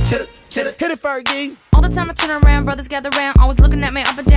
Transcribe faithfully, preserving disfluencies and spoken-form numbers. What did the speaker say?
Hit it, Fergie. All the time I turn around, brothers gather round, always looking at me up and